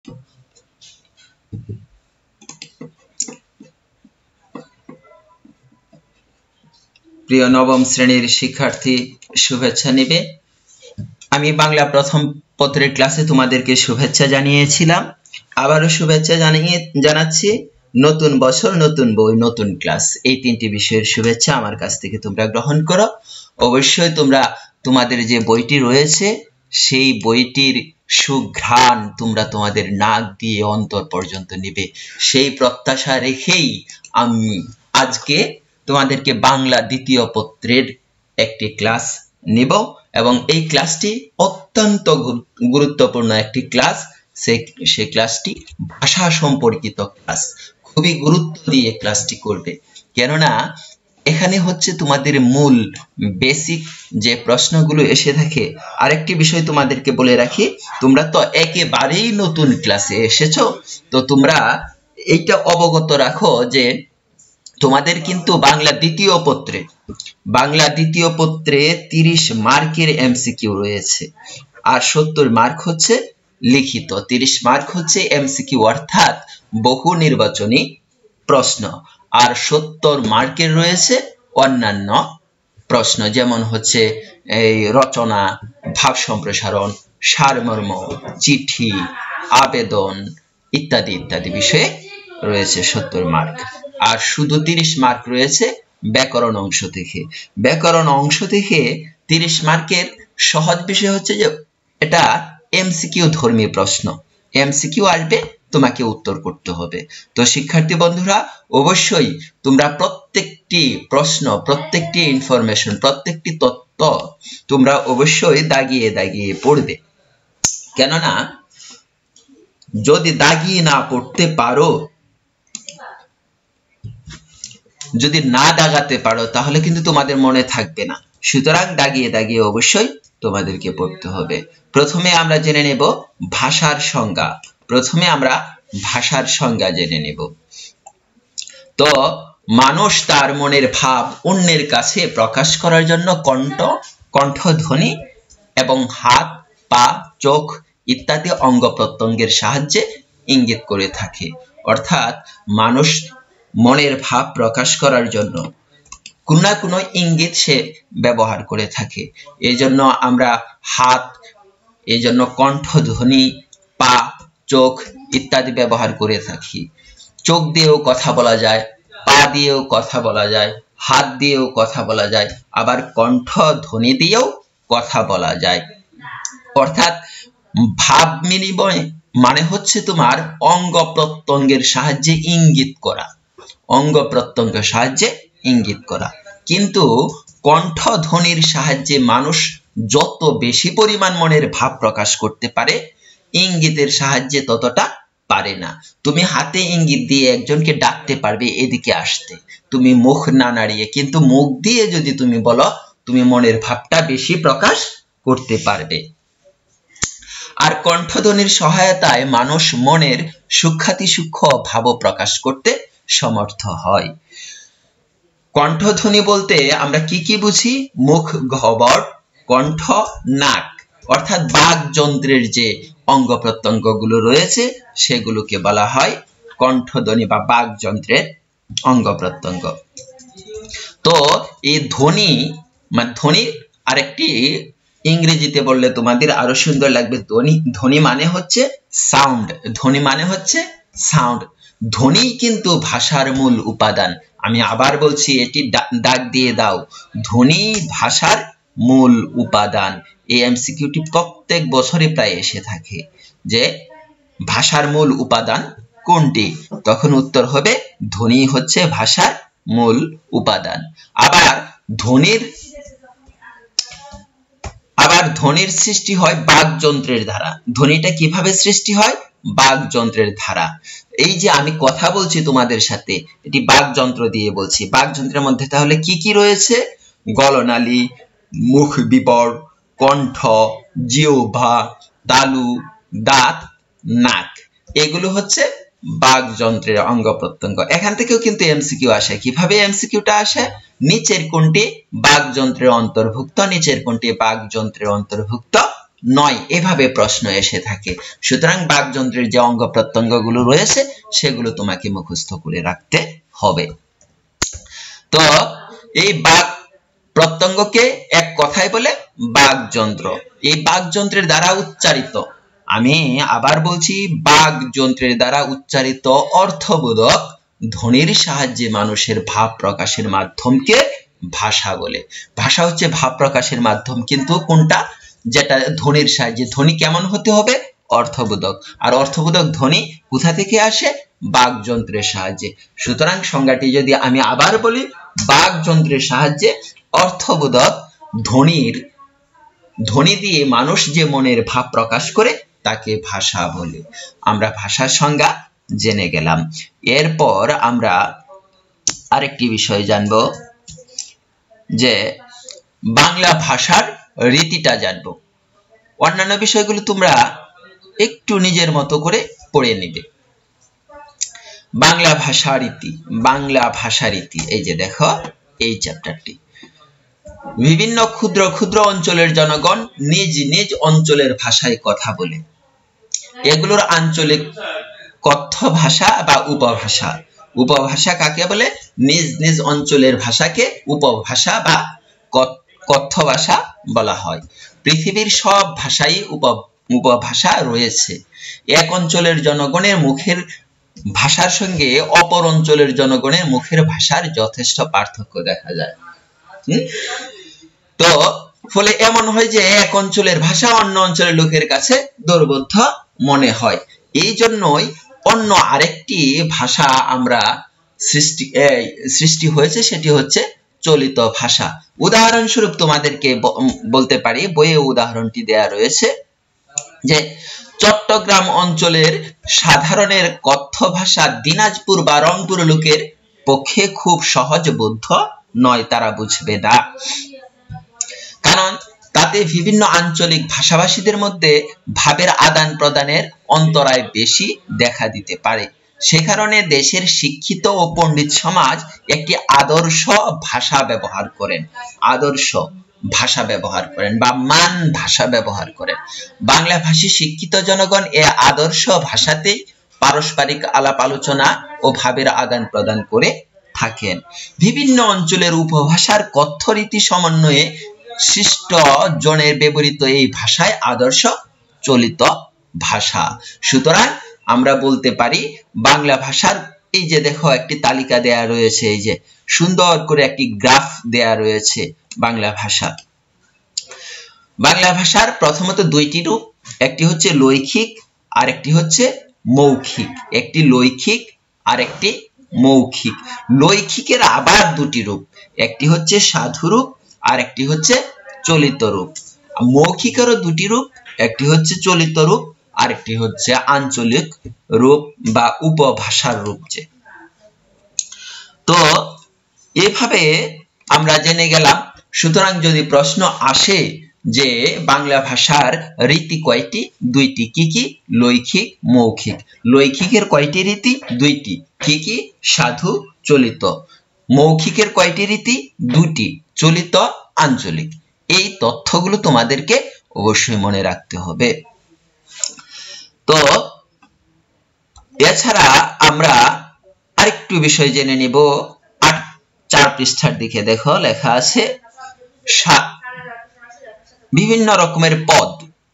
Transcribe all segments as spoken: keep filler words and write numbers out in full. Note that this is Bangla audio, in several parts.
প্রিয় নবম শ্রেণীর শিক্ষার্থী শুভেচ্ছা নিবে। আমি বাংলা প্রথম পত্রের ক্লাসে তোমাদেরকে শুভেচ্ছা জানিয়েছিলাম, আবারও শুভেচ্ছা জানিয়ে জানাচ্ছি। নতুন বছর, নতুন বই, নতুন ক্লাস, এই তিনটি বিষয়ের শুভেচ্ছা আমার কাছ থেকে তোমরা গ্রহণ করো। অবশ্যই তোমরা তোমাদের যে বইটি রয়েছে সেই বইটির সুঘ্রাণ তোমরা তোমাদের নাক দিয়ে অন্তর পর্যন্ত নিবে, সেই প্রত্যাশা রেখেই আমি আজকে তোমাদেরকে বাংলা দ্বিতীয় পত্রের একটি ক্লাস নিব এবং এই ক্লাসটি অত্যন্ত গুরুত্বপূর্ণ একটি ক্লাস। সেই ক্লাসটি ভাষা সম্পর্কিত ক্লাস, খুবই গুরুত্ব দিয়ে ক্লাসটি করবে, কেননা এখানে হচ্ছে তোমাদের মূল বেসিক যে প্রশ্নগুলো এসে থাকে। আরেকটি বিষয় তোমাদেরকে বলে রাখি, তোমরা তো একেবারেই নতুন ক্লাসে এসেছো, তো তোমরা এইটা অবগত রাখো যে তোমাদের কিন্তু বাংলা দ্বিতীয় পত্রে বাংলা দ্বিতীয় পত্রে তিরিশ মার্কের এমসিকিউ রয়েছে, আর সত্তর মার্ক হচ্ছে লিখিত, তিরিশ মার্ক হচ্ছে এমসিকিউ অর্থাৎ বহু নির্বাচনী প্রশ্ন, আর সত্তর মার্কের রয়েছে অন্যান্য প্রশ্ন, যেমন হচ্ছে এই রচনা, ভাব সম্প্রসারণ, সারমর্ম, চিঠি, আবেদন ইত্যাদি ইত্যাদি বিষয়ে রয়েছে সত্তর মার্ক। আর শুধু তিরিশ মার্ক রয়েছে ব্যাকরণ অংশ থেকে। ব্যাকরণ অংশ থেকে তিরিশ মার্কের সহজ বিষয় হচ্ছে যে এটা এমসিকিউ ধর্মী প্রশ্ন, এমসিকিউ আসবে, তোমাকে উত্তর করতে হবে। তো শিক্ষার্থী বন্ধুরা, অবশ্যই তোমরা প্রত্যেকটি প্রশ্ন, প্রত্যেকটি ইনফরমেশন, প্রত্যেকটি তথ্য তোমরা অবশ্যই দাগিয়ে দাগিয়ে পড়বে, কেননা যদি দাগিয়ে না পড়তে পারো, যদি না দাগাতে পারো, তাহলে কিন্তু তোমাদের মনে থাকবে না। সুতরাং দাগিয়ে দাগিয়ে অবশ্যই তোমাদেরকে পড়তে হবে। প্রথমে আমরা জেনে নেব ভাষার সংজ্ঞা। প্রথমে আমরা ভাষার সংজ্ঞা জেনে নেব। তো মানুষ তার মনের ভাব অন্যের কাছে প্রকাশ করার জন্য কণ্ঠ, কণ্ঠধ্বনি এবং হাত, পা, চোখ ইত্যাদি অঙ্গ প্রত্যঙ্গের সাহায্যে ইঙ্গিত করে থাকে। অর্থাৎ মানুষ মনের ভাব প্রকাশ করার জন্য কোন না কোন ইঙ্গিত সে ব্যবহার করে থাকে। এই জন্য আমরা হাত, এই জন্য কণ্ঠধ্বনি, পা, চোখ ইত্যাদি ব্যবহার করে থাকি। চোখ দিয়েও কথা বলা যায়, পা দিয়েও কথা বলা যায়, হাত দিয়েও কথা বলা যায়, আবার কণ্ঠধ্বনি দিয়েও কথা বলা যায়। অর্থাৎ ভাব বিনিময় মানে হচ্ছে তোমার অঙ্গ প্রত্যঙ্গের সাহায্যে ইঙ্গিত করা, অঙ্গ প্রত্যঙ্গের সাহায্যে ইঙ্গিত করা। কিন্তু কণ্ঠধ্বনির সাহায্যে মানুষ যত বেশি পরিমাণ মনের ভাব প্রকাশ করতে পারে, ইঙ্গিতের সাহায্যে ততটা পারে না। তুমি হাতে ইঙ্গিত দিয়ে একজনকে ডাকতে পারবে এদিকে আসতে, তুমি মুখ না নাড়িয়ে, কিন্তু মুখ দিয়ে যদি তুমি বলো, তুমি মনের ভাবটা বেশি প্রকাশ করতে পারবে। আর কণ্ঠধ্বনির সহায়তায় মানুষ মনের সূক্ষ্মাতি সূক্ষ্ম ভাব প্রকাশ করতে সমর্থ হয়। কণ্ঠধ্বনি বলতে আমরা কি কি বুঝি? মুখ গহ্বর, কণ্ঠ, নাক, অর্থাৎ বাক যন্ত্রের যে অঙ্গ প্রত্যঙ্গগুলো রয়েছে সেগুলোকে বলা হয় কণ্ঠধ্বনি বা বাক যন্ত্রের অঙ্গ প্রত্যঙ্গ। তো এই ধ্বনি মানে ধ্বনি আরেকটি ইংরেজিতে বললে তোমাদের আরো সুন্দর লাগবে। ধ্বনি ধ্বনি মানে হচ্ছে সাউন্ড, ধ্বনি মানে হচ্ছে সাউন্ড। ধ্বনি কিন্তু ভাষার মূল উপাদান। আমি আবার বলছি, এটি দাগ দিয়ে দাও, ধ্বনি ভাষার মূল উপাদান। এই এমসিকিউটি প্রত্যেক বছরে প্রায় এসে থাকে যে ভাষার মূল উপাদান কোনটি, তখন উত্তর হবে ধ্বনি হচ্ছে ভাষার মূল উপাদান। আবার ধ্বনির আবার ধ্বনির সৃষ্টি হয় বাকযন্ত্রের দ্বারা। ধ্বনিটা কিভাবে সৃষ্টি হয়? বাকযন্ত্রের দ্বারা। এই যে আমি কথা বলছি তোমাদের সাথে, এটি বাকযন্ত্র দিয়ে বলছি। বাকযন্ত্রের মধ্যে তাহলে কি কি রয়েছে? গলনালী, মুখ বিবর, কণ্ঠ, জিহ্বা, তালু, দাঁত, নাক, এগুলো হচ্ছে বাকযন্ত্রের অঙ্গ প্রত্যঙ্গ। এখান থেকেও কিন্তু এমসিকিউ আসে। কিভাবে এমসিকিউটা আসে? নিচের কোনটি বাকযন্ত্রের অন্তর্ভুক্ত, নিচের কোনটি বাকযন্ত্রের অন্তর্ভুক্ত নয়, এভাবে প্রশ্ন এসে থাকে। সুতরাং বাকযন্ত্রের যে অঙ্গ প্রত্যঙ্গগুলো রয়েছে সেগুলো তোমাকে মুখস্থ করে রাখতে হবে। তো এই বাক প্রত্যঙ্গকে এক কথায় বলে বাকযন্ত্র। এই বাকযন্ত্রের দ্বারা উচ্চারিত, আমি আবার বলছি, বাকযন্ত্রের দ্বারা উচ্চারিত অর্থবোধক ধ্বনির সাহায্যে মানুষের ভাব প্রকাশের মাধ্যমকে ভাষা বলে। ভাষা হচ্ছে ভাব প্রকাশের মাধ্যম, কিন্তু কোনটা? যেটা ধ্বনির সাহায্যে। ধ্বনি কেমন হতে হবে? অর্থবোধক। আর অর্থবোধক ধ্বনি কোথা থেকে আসে? বাকযন্ত্রের সাহায্যে। সুতরাং সংজ্ঞাটি যদি আমি আবার বলি, বাকযন্ত্রের সাহায্যে অর্থবোধক ধ্বনির ধ্বনি দিয়ে মানুষ যে মনের ভাব প্রকাশ করে তাকে ভাষা বলে। আমরা ভাষার সংজ্ঞা জেনে গেলাম। এরপর আমরা আরেকটি বিষয় জানব, যে বাংলা ভাষার রীতিটা জানব। অন্যান্য বিষয়গুলো তোমরা একটু নিজের মতো করে পড়ে নিবে। বাংলা ভাষা রীতি, বাংলা ভাষা রীতি, এই যে দেখো এই চ্যাপ্টারটি। বিভিন্ন ক্ষুদ্র ক্ষুদ্র অঞ্চলের জনগণ নিজ নিজ অঞ্চলের ভাষায় কথা বলে। এগুলোর আঞ্চলিক কথ্য ভাষা বা উপভাষা। উপভাষা কাকে বলে? নিজ নিজ অঞ্চলের ভাষাকে উপভাষা বা কথ্য ভাষা বলা হয়। পৃথিবীর সব ভাষাই উপভাষা রয়েছে। এক অঞ্চলের জনগণের মুখের ভাষার সঙ্গে অপর অঞ্চলের জনগণের মুখের ভাষার যথেষ্ট পার্থক্য দেখা যায়। তো ফলে এমন হয় যে এক অঞ্চলের ভাষা অন্য অঞ্চলের লোকের কাছে দুর্বোধ্য মনে হয়। এই জন্যই অন্য আরেকটি ভাষা আমরা সৃষ্টি সৃষ্টি হয়েছে, সেটি হচ্ছে চলিত ভাষা। উদাহরণস্বরূপ তোমাদেরকে বলতে পারি, বইয়ে উদাহরণটি দেয়া রয়েছে, যে চট্টগ্রাম অঞ্চলের সাধারণের কথ্য ভাষা দিনাজপুর বা রংপুর লোকের পক্ষে খুব সহজবোধ্য নয়, তারা বুঝবে না। কারণ তাতে বিভিন্ন আঞ্চলিক ভাষাভাষীদের মধ্যে ভাবের আদান প্রদানের অন্তরায় বেশি দেখা দিতে পারে। সে কারণে দেশের শিক্ষিত ও পণ্ডিত সমাজ একটি আদর্শ ভাষা ব্যবহার করেন, আদর্শ ভাষা ব্যবহার করেন বা মান ভাষা ব্যবহার করেন। বাংলা ভাষী শিক্ষিত জনগণ এ আদর্শ ভাষাতেই পারস্পরিক আলাপ আলোচনা ও ভাবের আদান প্রদান করে থাকেন। বিভিন্ন অঞ্চলের উপভাষার কথ্য রীতি সমন্বয়ে সৃষ্ট জনের ব্যবহৃত এই ভাষায় আদর্শ চলিত ভাষা। সুতরাং আমরা বলতে পারি বাংলা ভাষার, এই যে দেখো একটি তালিকা দেয়া রয়েছে, এই যে সুন্দর করে একটি গ্রাফ দেয়া রয়েছে বাংলা ভাষা। বাংলা ভাষার প্রথমত দুইটি রূপ, একটি হচ্ছে লৈখিক আর একটি হচ্ছে মৌখিক। একটি লৈখিক আর একটি মৌখিক। লৈখিকের আবার দুটি রূপ, একটি হচ্ছে সাধু রূপ আর একটি হচ্ছে চলিত রূপ। মৌখিকেরও দুটি রূপ, একটি হচ্ছে চলিত রূপ আর একটি হচ্ছে আঞ্চলিক রূপ বা উপভাষার রূপ। যে তো এভাবে আমরা জেনে গেলাম। সুতরাং যদি প্রশ্ন আসে যে বাংলা ভাষার রীতি কয়টি? দুইটি। কি কি? লৈখিক, মৌখিক। লৈখিকের কয়টি রীতি? দুইটি। কি কি? সাধু, চলিত। মৌখিকের কয়টি রীতি? দুটি, চলিত, আঞ্চলিক। এই তথ্যগুলো তোমাদেরকে অবশ্যই মনে রাখতে হবে। তো এছাড়া আমরা আরেকটু বিষয় জেনে নিব। আট চার পৃষ্ঠার দিকে দেখো লেখা আছে বিভিন্ন রকমের পদ।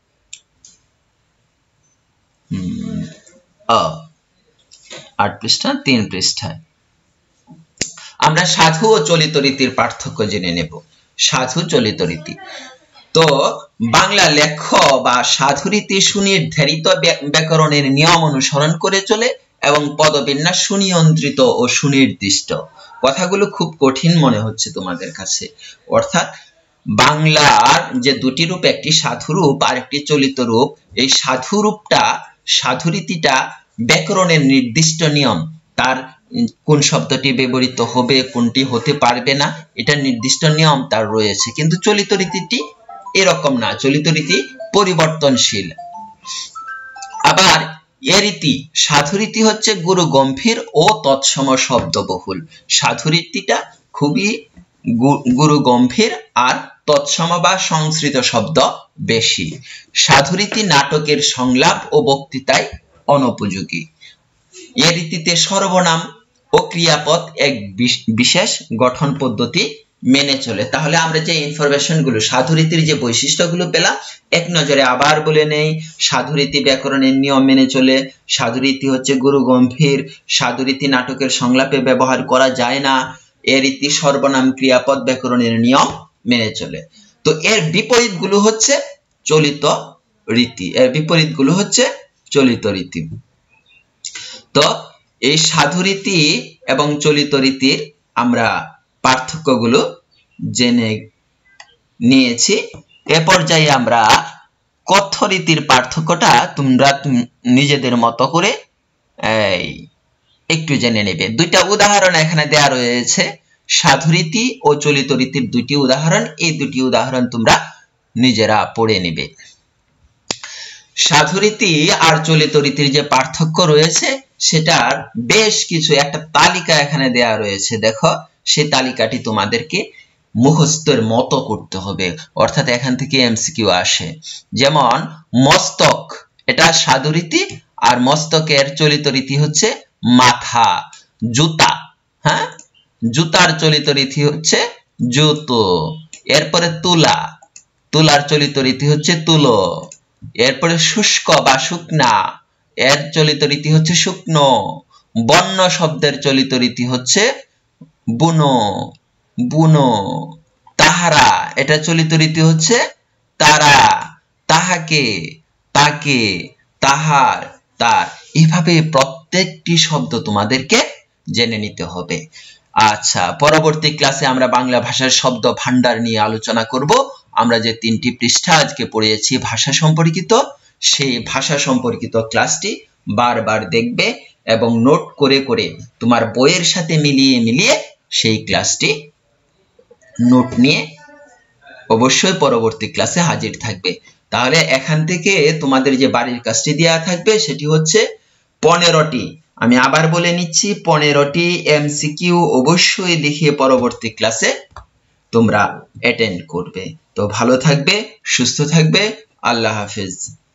আট পৃষ্ঠা তিন পৃষ্ঠায় আমরা সাধু ও চলিত রীতির পার্থক্য জেনে নেব। সাধু, চলিত রীতি। তো বাংলা লেখ্য বা সাধু রীতি সুনির্ধারিত ব্যাকরণের নিয়ম অনুসরণ করে চলে এবং পদবিন্যাস সুনিয়ন্ত্রিত ও সুনির্দিষ্ট। কথাগুলো খুব কঠিন মনে হচ্ছে তোমাদের কাছে। অর্থাৎ বাংলার যে দুটি রূপ, একটি সাধু রূপ আর একটি চলিত রূপ, এই সাধু রূপটা, সাধু রীতিটা ব্যাকরণের নির্দিষ্ট নিয়ম, তার কোন শব্দটি ব্যবহৃত হবে, কোনটি হতে পারবে না, এটা নির্দিষ্ট নিয়ম তার রয়েছে। কিন্তু চলিত রীতিটি এরকম না, চলিত রীতি পরিবর্তনশীল। আবার এ রীতি, সাধু রীতি হচ্ছে গুরু গম্ভীর ও তৎসম শব্দবহুল। সাধু রীতিটা খুবই গুরু গম্ভীর আর তৎসম বা সংস্কৃত শব্দ বেশি। সাধুরীতি নাটকের সংলাপ ও বক্তৃতায় অনুপযোগী। এ রীতিতে সর্বনাম ও ক্রিয়াপদ এক বিশেষ গঠন পদ্ধতি মেনে চলে। তাহলে আমরা যে ইনফরমেশন গুলো সাধুরীতির যে বৈশিষ্ট্যগুলো পেলাম এক নজরে আবার বলে নেই। সাধুরীতি ব্যাকরণের নিয়ম মেনে চলে, সাধুরীতি হচ্ছে গুরু গম্ভীর, সাধুরীতি নাটকের সংলাপে ব্যবহার করা যায় না, এ রীতি সর্বনাম ক্রিয়াপদ ব্যাকরণের নিয়ম মেনে চলে। তো এর বিপরীত গুলো হচ্ছে চলিত রীতি, এর বিপরীত গুলো হচ্ছে চলিত রীতি। তো এই সাধুরীতি এবং চলিত রীতির আমরা পার্থক্যগুলো জেনে নিয়েছি। এ পর্যায়ে আমরা কথ্য রীতির পার্থক্যটা তোমরা নিজেদের মতো করে একটু জেনে নেবে। দুইটা উদাহরণ এখানে দেয়া রয়েছে, সাধুরীতি ও চলিত রীতির দুইটি উদাহরণ। এই দুটি উদাহরণ তোমরা নিজেরা পড়ে নেবে। সাধুরীতি আর চলিত রীতির যে পার্থক্য রয়েছে সেটার বেশ কিছু একটা তালিকা এখানে দেয়া রয়েছে। দেখো সেই তালিকাটি তোমাদেরকে মুখস্থের মতো করতে হবে, অর্থাৎ এখান থেকে এমসিকিউ আসে। যেমন মস্তক, এটা সাধুরীতি, আর মস্তকের চলিত রীতি হচ্ছে মাথা। জুতা, হ্যাঁ, জুতার চলিত রীতি হচ্ছে জুতো। এরপরে তুলা, তুলার চলিত রীতি হচ্ছে তুলো। এরপরে শুষ্ক বা শুকনা, এর চলিত রীতি হচ্ছে শুকনো। বন্য শব্দের চলিত রীতি হচ্ছে বুনো, বুনো। তাহারা, এটা চলিত রীতি হচ্ছে তারা। তাহাকে, তাকে, তাহার, তার। এইভাবে প্রত্যেকটি শব্দ তোমাদেরকে জেনে নিতে হবে। আচ্ছা, পরবর্তী ক্লাসে আমরা বাংলা ভাষার শব্দ ভান্ডার নিয়ে আলোচনা করব। আমরা যে তিনটি পৃষ্ঠা আজকে পড়িয়েছি ভাষা সম্পর্কিত, সেই ভাষা সম্পর্কিত ক্লাসটি বারবার দেখবে এবং নোট করে করে তোমার বইয়ের সাথে মিলিয়ে মিলিয়ে সেই ক্লাসটি নোট নিয়ে অবশ্যই পরবর্তী ক্লাসে হাজির থাকবে। তাহলে এখান থেকে তোমাদের যে বাড়ির কাজটি দেওয়া থাকবে সেটি হচ্ছে পনেরোটি, আমি আবার বলে নিচ্ছি, পনেরোটি এমসিকিউ অবশ্যই লিখে পরবর্তী ক্লাসে তোমরা অ্যাটেন্ড করবে। তো ভালো থাকবে, সুস্থ থাকবে, আল্লাহ হাফেজ।